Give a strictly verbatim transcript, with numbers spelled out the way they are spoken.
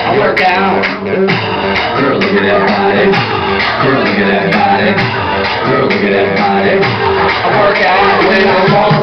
I work out. Girl, look at that body. Girl, look at that body. Girl, look at that body. I work out when I walk